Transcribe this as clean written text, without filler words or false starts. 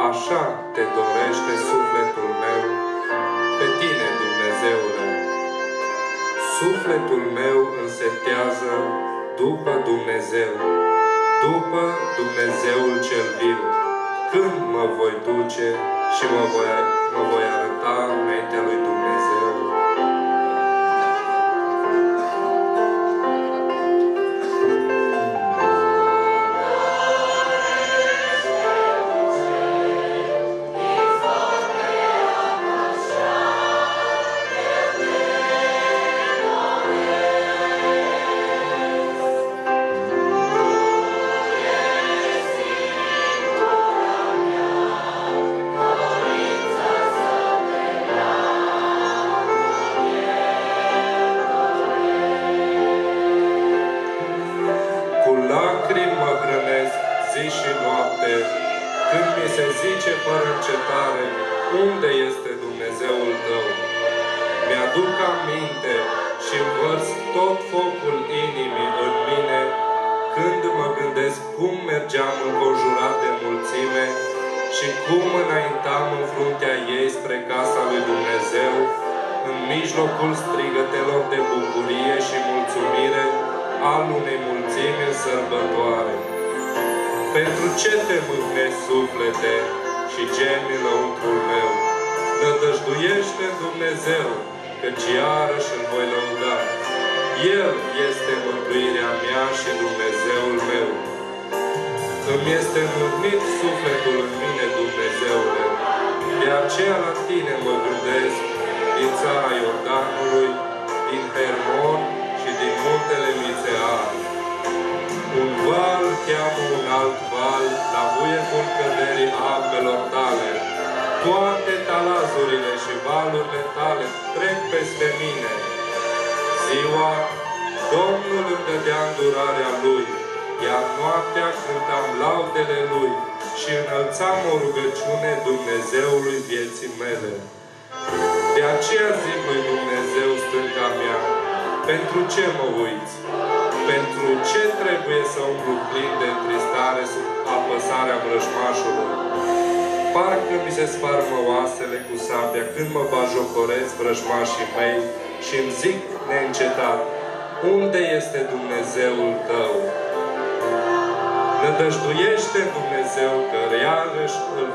așa te dorește sufletul meu, pe tine, Dumnezeule. Sufletul meu însetează după Dumnezeu, după Dumnezeul cel viu. Când mă voi duce și mă voi arăta înaintea lui Dumnezeu? Când mi se zice fără încetare, unde este Dumnezeul tău? Mi-aduc aminte și învărs tot focul inimii în mine, când mă gândesc cum mergeam înconjurat de mulțime și cum înaintam în fruntea ei spre casa lui Dumnezeu, în mijlocul strigătelor de bucurie și mulțumire al unei mulțimi în sărbătoare. Pentru ce te mâhnezi, suflete, și gemi lăuntrul meu? Nădăjduiește în Dumnezeu, căci iarăși îl voi lăuda. El este mântuirea mea și Dumnezeul meu. Îmi este mâhnit sufletul în mine, Dumnezeule. De aceea la tine mă gândesc, din țara Iordanului, din Hermon și din muntele Mițear. Un val cheamă un alt val la vuietul căderii apelor tale. Toate talazurile și valurile tale trec peste mine. Ziua, Domnul îmi dădea îndurarea Lui, iar noaptea cântam laudele Lui și înălțam o rugăciune Dumnezeului vieții mele. De aceea zic lui Dumnezeu, stânca mea, pentru ce mă uiți? Pentru ce trebuie să umblu plin de întristare sub apăsarea vrăjmașului? Parcă mi se sparmă oasele cu sabia când mă bajocoresc vrăjmașii mei și îmi zic neîncetat, unde este Dumnezeul tău? Nădăjduiește Dumnezeu că iarăși îl